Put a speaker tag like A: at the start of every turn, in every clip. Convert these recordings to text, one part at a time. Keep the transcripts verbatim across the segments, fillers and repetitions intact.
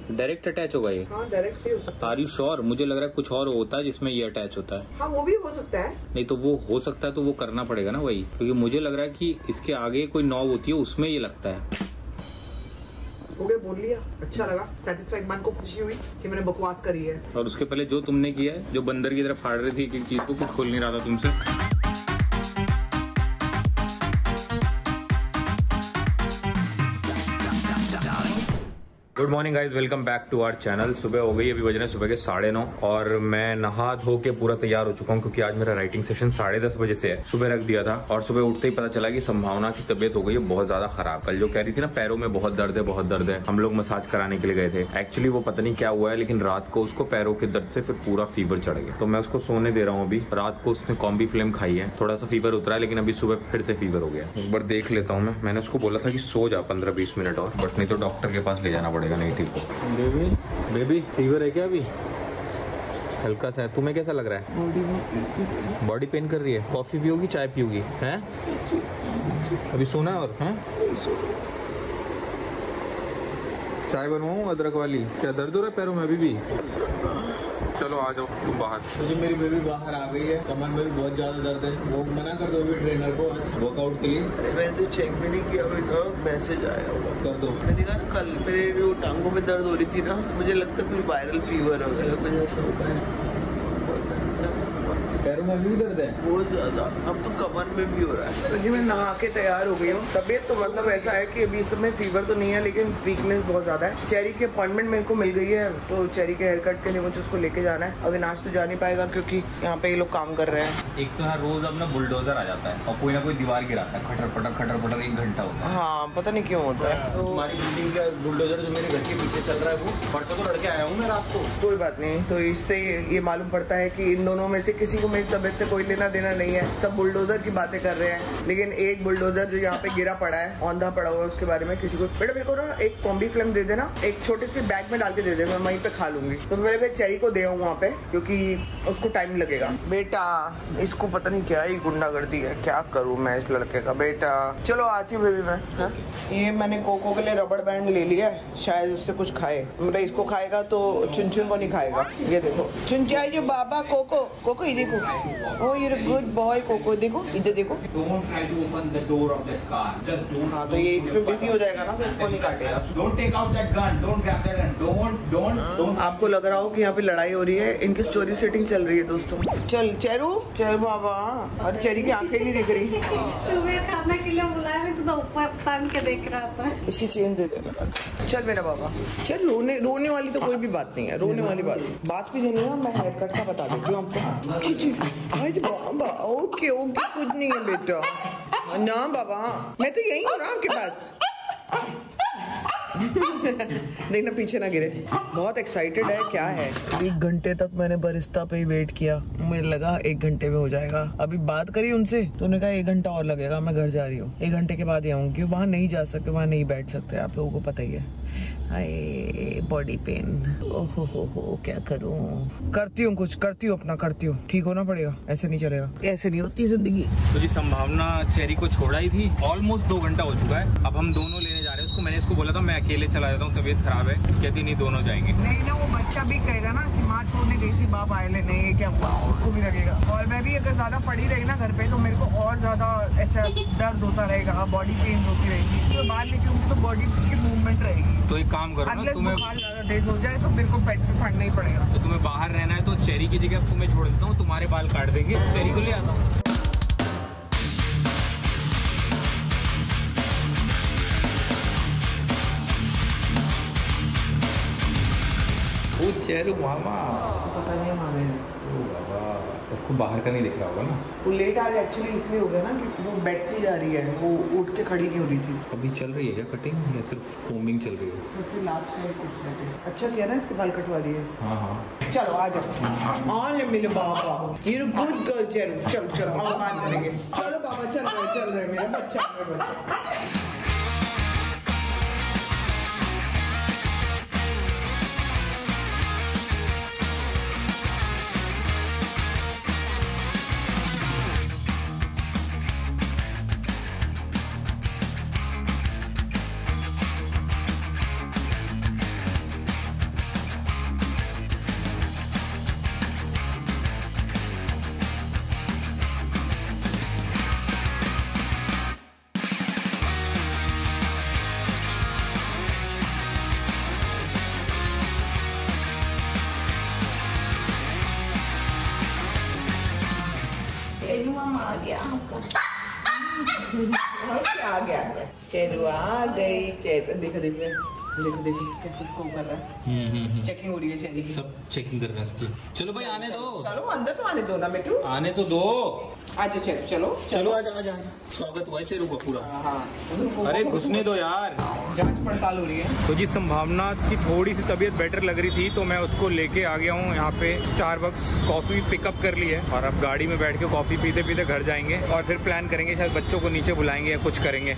A: Direct attach होगा ये?
B: हाँ डायरेक्ट भी हो सकता है।
A: Are you sure? मुझे लग रहा है कुछ और होता है जिसमें ये अटैच होता है।
B: हाँ वो भी हो सकता है।
A: नहीं तो वो हो सकता है तो वो करना पड़ेगा ना वही, क्योंकि मुझे लग रहा है कि इसके आगे कोई नॉब होती है उसमें ये लगता है।
B: हो गया, बोल लिया, अच्छा लगा, सेटिस्फाइड, मन को खुशी हुई कि मैंने बकवास करी है।
A: और उसके पहले जो तुमने किया है, जो बंदर की तरह फाड़ रही थी एक एक चीज को, कुछ खोल नहीं रहा था तुमसे। Good morning guys, welcome back to our channel. सुबह हो गई, अभी बज रहे हैं सुबह के साढ़े नौ और मैं नहा धो के पूरा तैयार हो चुका हूँ क्योंकि आज मेरा राइटिंग सेशन साढ़े दस बजे से है। सुबह रख दिया था और सुबह उठते ही पता चला कि संभावना की तबीयत हो गई है बहुत ज्यादा खराब। कल जो कह रही थी ना पैरों में बहुत दर्द है बहुत दर्द है, हम लोग मसाज कराने के लिए गए थे। एक्चुअली वो पता नहीं क्या हुआ है लेकिन रात को उसको पैरों के दर्द से फिर पूरा फीवर चढ़ गया, तो मैं उसको सोने दे रहा हूँ। अभी रात को उसने कॉम्बी फ्लेम खाई है, थोड़ा सा फीवर उतरा है लेकिन अभी सुबह फिर से फीवर हो गया। एक बार देख लेता हूँ मैं। मैंने उसको बोला था कि सो जा पंद्रह बीस मिनट और, बट नहीं तो डॉक्टर के पास ले जाना पड़ेगा, नहीं ठीक हो। बेबी बेबी फीवर है क्या? अभी हल्का सा है। तुम्हें कैसा लग रहा है?
B: बॉडी में
A: बॉडी पेन कर रही है। कॉफी पियोगी चाय पियोगी? हैं अभी सोना है और हैं? चाय बनवाऊं अदरक वाली? क्या दर्द हो रहा है पैरों में अभी भी? चलो आ जाओ तुम बाहर।
C: मुझे मेरी बेबी बाहर आ गई है, कमर में भी बहुत ज्यादा दर्द है। वो मना कर दो अभी ट्रेनर को आज वर्कआउट के लिए।
D: मैंने तो चेक भी नहीं किया, अभी तो मैसेज आया होगा।
C: कर दो।
D: मैंने कहा कल मेरे जो टांगों में दर्द हो रही थी ना, मुझे लगता है कुछ वायरल फीवर हो गया, कुछ ऐसा होगा है।
C: पैरों में अभी भी दर्द है
D: बहुत ज्यादा, अब तो कमर में भी हो रहा है।
B: तो जी मैं नहा के तैयार हो गई हूँ। तबीयत तो मतलब ऐसा है कि अभी इस समय फीवर तो नहीं है लेकिन वीकनेस बहुत ज्यादा है। चेरी की अपॉइंटमेंट मेरे को मिल गई है, तो चेरी के हेयर कट के लिए मुझे उसको लेके जाना है। अविनाश तो जा नहीं पाएगा क्योंकि यहाँ पे ये लोग काम कर रहे हैं।
A: एक तो यहाँ रोज अब ना बुलडोजर आ जाता है और कोई ना कोई दीवार गिराता है, खटर पटर खटर पटर एक घंटा होता है।
B: हाँ पता नहीं क्यों होता है। तो
C: तुम्हारी बिल्डिंग का बुलडोजर जो मेरे घर के पीछे चल रहा है वो परसों तो लड़के आया हूँ मैं रात को।
B: कोई बात नहीं, तो इससे ये मालूम पड़ता है कि इन दोनों में से किसी को मेरी तबीयत से कोई लेना देना नहीं है। सब बुलडोजर की बातें कर रहे हैं, लेकिन एक बुलडोजर जो यहाँ पे गिरा पड़ा है, औंधा पड़ा हुआ है, उसके बारे में किसी को बेटा मेरे को ना एक कॉम्बी फ्लेम दे देना, एक छोटे से बैग में डाल के दे दे, मैं वहीं पे खा लूंगी। तो मेरे पे चेरी को दे आऊँ वहाँ पे क्योंकि उसको टाइम लगेगा। बेटा इसको पता नहीं क्या ही गुंडागर्दी है, क्या करूँ मैं इस लड़के का। बेटा चलो आती हूँ बेबी मैं। हाँ ये मैंने कोको के लिए रबड़ बैंड ले लिया है, शायद उससे कुछ खाए। मेरा इसको खाएगा तो चुनचुन को नहीं खाएगा। ये देखो चुनचाई जो बाबा कोको कोको, ये देखो ओ ये गुड बॉय कोको, देखो इधर देखो।
C: Don't try to open the door of that car. Just don't.
B: हाँ तो ये इसमें बिजी हो जाएगा ना तो उसको नहीं काटेगा।
C: Don't take out that gun. Don't grab that gun. Don't don't don't.
B: आपको लग रहा हो कि यहाँ पे लड़ाई हो रही है, इनकी स्टोरी सेटिंग चल रही है दोस्तों। चल चेरू चल बाबा, अरे चेरी की आंखें नहीं दिख रही।
E: सुबह खाने के लिए बुलाया है तो ऊपर तान के देख रहा था।
B: इसकी चेन दे देना। चल मेरा बाबा चल, रोने रोने वाली तो कोई भी बात नहीं है, रोने वाली बात बात भी नहीं है। मैं हेयर कट का बता देती हूँ आपको। बाबा ओके ओके कुछ नहीं है बेटा ना बाबा, मैं तो यही हूँ ना आपके पास। देखना पीछे ना गिरे। बहुत एक्साइटेड है, क्या है। एक घंटे तक मैंने बरिस्ता पे ही वेट किया, मुझे लगा एक घंटे में हो जाएगा। अभी बात करी उनसे तो उन्होंने कहा एक घंटा और लगेगा, मैं घर जा रही हूँ, एक घंटे के बाद ही आऊंगी। वहाँ नहीं जा सकते, वहाँ नहीं बैठ सकते, आप लोगों को पता ही है। हाय बॉडी पेन, ओहो हो हो क्या करूँ। करती हूँ कुछ करती हूँ अपना करती हूँ, ठीक होना पड़ेगा, ऐसे नहीं चलेगा, ऐसे नहीं होती जिंदगी।
A: तो जी संभावना चेरी को छोड़ा ही थी, ऑलमोस्ट दो घंटा हो चुका है। अब हम दोनों लेने जा रहे हैं उसको। मैंने इसको बोला था मैं अकेले चला जाता हूँ, तबीयत खराब है, कहती नहीं दोनों जाएंगे।
B: नहीं ना वो बच्चा भी कहेगा ना कि माँ छोड़ने गई थी बाप आए लेने, ये क्या हुआ, उसको भी लगेगा। और मैं भी अगर ज्यादा पड़ी रही ना घर पे तो मेरे को और ज्यादा ऐसा दर्द होता रहेगा, बॉडी पेन होती रहेगी। तो बाहर निकलूंगी तो बॉडी की मूवमेंट रहेगी।
A: तो एक काम करो ना, तुम्हें
B: बुखार ज्यादा तेज हो जाए तो मेरे को पेट में पड़ना ही पड़ेगा।
A: तो तुम्हें बाहर रहना है तो चेरी की जगह तुम्हें छोड़ देता हूँ, तुम्हारे बाल काट देंगे, चेरी को ले आता हूँ। चेरू मामा
B: पता नहीं मामे,
A: उसको बाहर का नहीं दिख रहा होगा ना।
B: वो लेट आज एक्चुअली इसलिए हो गया ना कि वो बैठती जा रही है, वो उठ के खड़ी नहीं हो रही थी।
A: अभी चल रही है क्या कटिंग या सिर्फ कोमिंग चल रही है?
B: मुझसे लास्ट टाइम पूछ रहे थे। अच्छा किया ना इसके बाल कटवा दिए।
A: हाँ हाँ
B: चलो आ जाओ, ऑन मिले बाबा, यू गुड गर्ल चेरू। चलो चलो अब बात करेंगे। चलो बाबा चल रहे चल रहे मेरा बच्चा मेरा बच्चा। गया आ गया चेरू आ गई। चेरू देखो देखो देखो देखो कैसे इसको कर रहा है। चेकिंग हो रही है चेरी की।
A: सब चेकिंग कर रहे हैं इसकी। चलो भाई आने दो।
B: चलो अंदर तो आने दो ना बेटू।
A: आने तो दो।
B: अच्छा चलो चलो
A: चलो आजा आजा आजा। स्वागत हुआ है चेरू का पूरा।
B: हाँ
A: अरे घुसने दो यार।
B: जांच पड़ताल हो रही है।
A: तो जी संभावना की थोड़ी सी तबीयत बेटर लग रही थी तो मैं उसको लेके आ गया हूँ यहाँ पे। स्टारबक्स कॉफी पिकअप कर ली है और अब गाड़ी में बैठ के कॉफी पीते पीते घर जाएंगे और फिर प्लान करेंगे, शायद बच्चों को नीचे बुलाएंगे या कुछ करेंगे।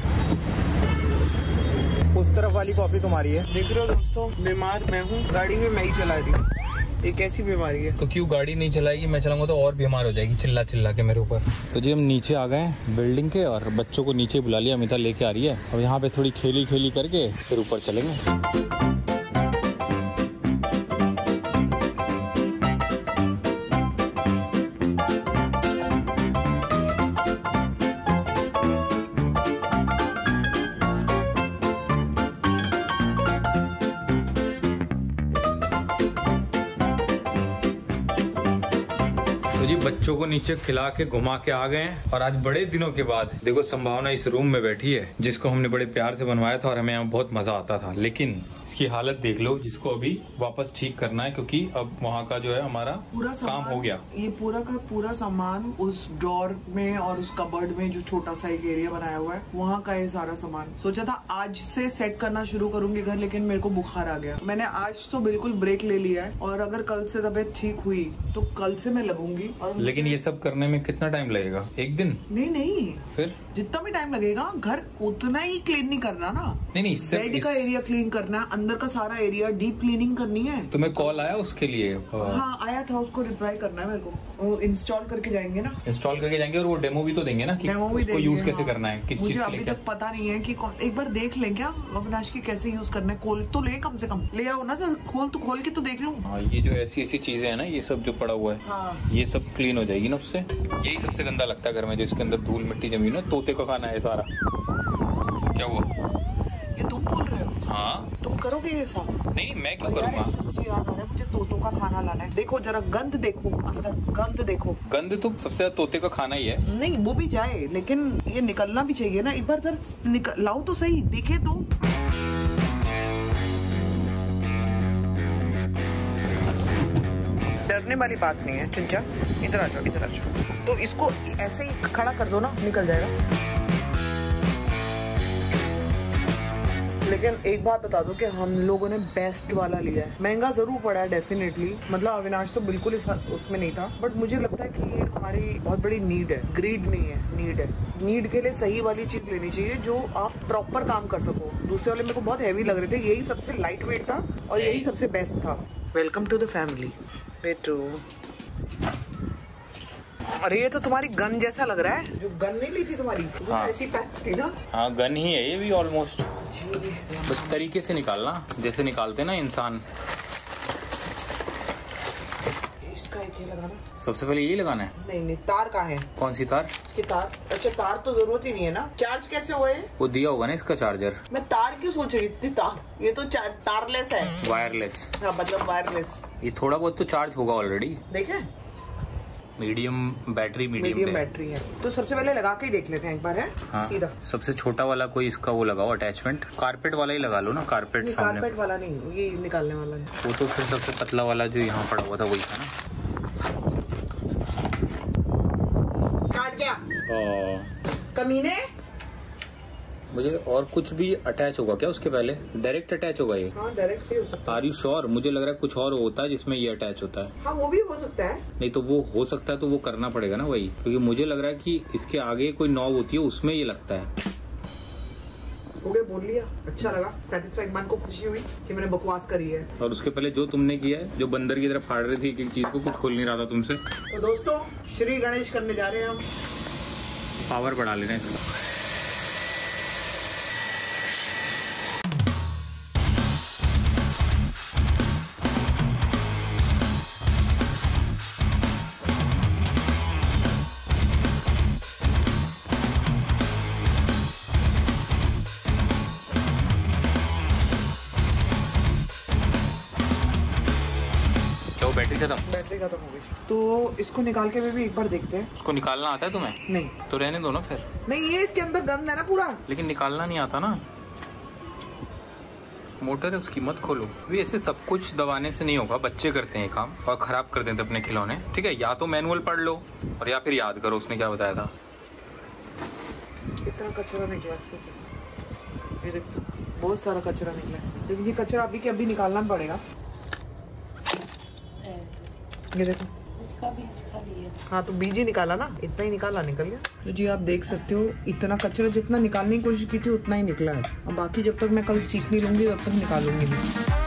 A: उस तरफ वाली कॉफी तुम्हारी है।
B: देख रहे हो दोस्तों, बीमार मैं हूँ, गाड़ी में मैं ही चला रही हूँ। ये कैसी बीमारी है?
A: तो क्यों गाड़ी नहीं चलाएगी, मैं चलाऊंगा तो और बीमार हो जाएगी चिल्ला चिल्ला के मेरे ऊपर। तो जी हम नीचे आ गए बिल्डिंग के और बच्चों को नीचे बुला लिया। अमिता लेके आ रही है और यहाँ पे थोड़ी खेली खेली करके फिर ऊपर चलेंगे। जी बच्चों को नीचे खिला के घुमा के आ गए हैं और आज बड़े दिनों के बाद देखो संभावना इस रूम में बैठी है जिसको हमने बड़े प्यार से बनवाया था और हमें यहाँ बहुत मजा आता था, लेकिन इसकी हालत देख लो जिसको अभी वापस ठीक करना है क्योंकि अब वहाँ का जो है हमारा
B: पूरा
A: काम हो गया।
B: ये पूरा का पूरा सामान उस ड्रॉर में और उस कबर्ड में जो छोटा सा एक एरिया बनाया हुआ है वहाँ का ये सारा सामान। सोचा था आज से सेट करना शुरू करूंगी घर, लेकिन मेरे को बुखार आ गया। मैंने आज तो बिल्कुल ब्रेक ले लिया है और अगर कल से तबीयत ठीक हुई तो कल से मैं लगूंगी। और
A: लेकिन ये सब करने में कितना टाइम लगेगा? एक दिन?
B: नहीं नहीं,
A: फिर
B: जितना भी टाइम लगेगा घर उतना ही क्लीन नहीं करना ना।
A: नहीं नहीं,
B: बेड
A: इस...
B: का एरिया क्लीन करना, अंदर का सारा एरिया डीप क्लीनिंग करनी है।
A: तुम्हें कॉल आया उसके लिए?
B: हाँ आया था, उसको रिप्लाई करना है मेरे को। वो इंस्टॉल करके जाएंगे ना।
A: इंस्टॉल करके जाएंगे और वो डेमो भी तो देंगे ना कि
B: डेमो भी
A: उसको
B: देंगे,
A: यूज कैसे
B: हाँ।
A: करना है, किस
B: मुझे
A: चीज के
B: अभी
A: लिए।
B: तक पता नहीं है कि कौन, एक बार देख लें क्या अविनाश की कैसे यूज करना है। खोल तो ले, कम से कम ले आओ ना सर, खोल तो खोल के तो देख लूं।
A: हाँ ये जो ऐसी ऐसी चीजें है ना, ये सब जो पड़ा हुआ है
B: हाँ।
A: ये सब क्लीन हो जाएगी ना उससे। यही सबसे गंदा लगता है घर में, जो इसके अंदर धूल मिट्टी जमी ना। तोते का खाना है सारा। क्या हुआ?
B: ये तुम बोल रहे हो?
A: हाँ
B: तुम करोगे ये सब?
A: नहीं मैं क्यों
B: यार,
A: करूँगा?
B: इससे मुझे याद आ रहा है, मुझे तोतों का खाना लाना है। देखो जरा गंद देखो, अंदर गंद देखो।
A: गंद तो सबसे ज्यादा तोते का खाना ही है।
B: नहीं वो भी जाए, लेकिन ये निकलना भी चाहिए ना। एक बार जरा निकल लाओ तो सही, देखे तो। डरने वाली बात नहीं है। चुंचा इधर आ जाओ, इधर आ जाओ। तो इसको ऐसे ही खड़ा कर दो ना, निकल जाएगा। लेकिन एक बात बता दो कि हम लोगों ने बेस्ट वाला लिया है। महंगा जरूर पड़ा है डेफिनेटली, मतलब अविनाश तो बिल्कुल इस उसमें नहीं था, बट मुझे लगता है कि ये हमारी बहुत बड़ी नीड है। ग्रीड नहीं है, नीड है। नीड के लिए सही वाली चीज लेनी चाहिए जो आप प्रॉपर काम कर सको। दूसरे वाले मेरे को बहुत हैवी लग रहे थे, यही सबसे लाइट वेट था और यही सबसे बेस्ट था। वेलकम टू द फैमिली बेटू। अरे ये तो तुम्हारी गन जैसा लग रहा है। जो गन नहीं ली थी तुम्हारी, वो
A: हाँ।
B: ऐसी पैक थी ना।
A: हाँ गन ही है ये भी ऑलमोस्ट। बस तरीके से निकालना जैसे निकालते ना इंसान।
B: इसका एक ये लगाना।
A: सबसे पहले यही लगाना है?
B: नहीं नहीं, तार कहाँ है?
A: कौन सी तार?
B: इसकी तार। अच्छा तार तो जरूरत ही नहीं है ना। चार्ज कैसे हुआ है?
A: वो दिया होगा ना इसका चार्जर।
B: मैं तार क्यों सोच रही थी? तार, ये तो तारलेस है।
A: वायरलेस।
B: हाँ मतलब वायरलेस।
A: ये थोड़ा बहुत तो चार्ज होगा ऑलरेडी।
B: देखे
A: medium battery, medium
B: medium battery है। तो सबसे पहले लगा के ही देख लेते हैं एक बार, है
A: हाँ,
B: सीधा।
A: सबसे छोटा वाला कोई इसका वो लगाओ अटैचमेंट। कारपेट वाला ही लगा लो ना, कारपेट
B: नहीं,
A: सामने।
B: कारपेट वाला नहीं, ये निकालने वाला है।
A: वो तो फिर सबसे पतला वाला जो यहाँ पड़ा हुआ था वही था ना।
B: काट गया
A: ओ,
B: कमीने।
A: मुझे और कुछ भी अटैच होगा क्या उसके पहले? डायरेक्ट अटैच होगा ये?
B: हाँ डायरेक्ट भी हो सकता है।
A: Are you sure? मुझे लग रहा है कुछ और होता है जिसमें ये अटैच होता है।
B: हाँ वो भी हो सकता है।
A: नहीं तो वो हो सकता है तो वो करना पड़ेगा ना वही, क्योंकि मुझे लग रहा है कि इसके आगे कोई नॉब होती है उसमें ये लगता है।
B: हो गया, बोल लिया, अच्छा लगा, सेटिस्फाइड, मन को खुशी हुई कि मैंने बकवास करी है।
A: और उसके पहले जो तुमने किया है, जो बंदर की तरह फाड़ रही थी एक एक चीज को, कुछ खोल नहीं रहा था तुमसे।
B: तो दोस्तों श्री गणेश करने जा रहे हैं हम।
A: पावर बढ़ा लेना इसका। बैटरी खत्म,
B: बैटरी खत्म हो गई। तो इसको निकाल के भी एक बार देखते हैं।
A: उसको निकालना आता है तुम्हें?
B: नहीं
A: तो रहने दो ना फिर।
B: नहीं, ये इसके अंदर गंद है ना पूरा।
A: लेकिन निकालना नहीं आता ना, मोटर है उसकी, मत खोलो। भी ऐसे सब कुछ दबाने से नहीं होगा, बच्चे करते हैं ये काम और खराब कर देते अपने खिलौने। ठीक है, या तो मैनुअल पढ़ लो और या फिर याद करो उसने क्या बताया था।
B: इतना कचरा निकला इसमें से, ये देखो बहुत सारा कचरा निकला है। लेकिन ये कचरा अभी के अभी निकालना पड़ेगा। ये देखो
E: उसका बीज खाली है।
B: हाँ तो बीज ही निकाला ना, इतना ही निकाला, निकल गया। तो जी आप देख सकते हो इतना कचरा जितना निकालने की कोशिश की थी उतना ही निकला है। और बाकी जब तक मैं कल सीख नहीं लूंगी तब तक निकालूंगी नहीं।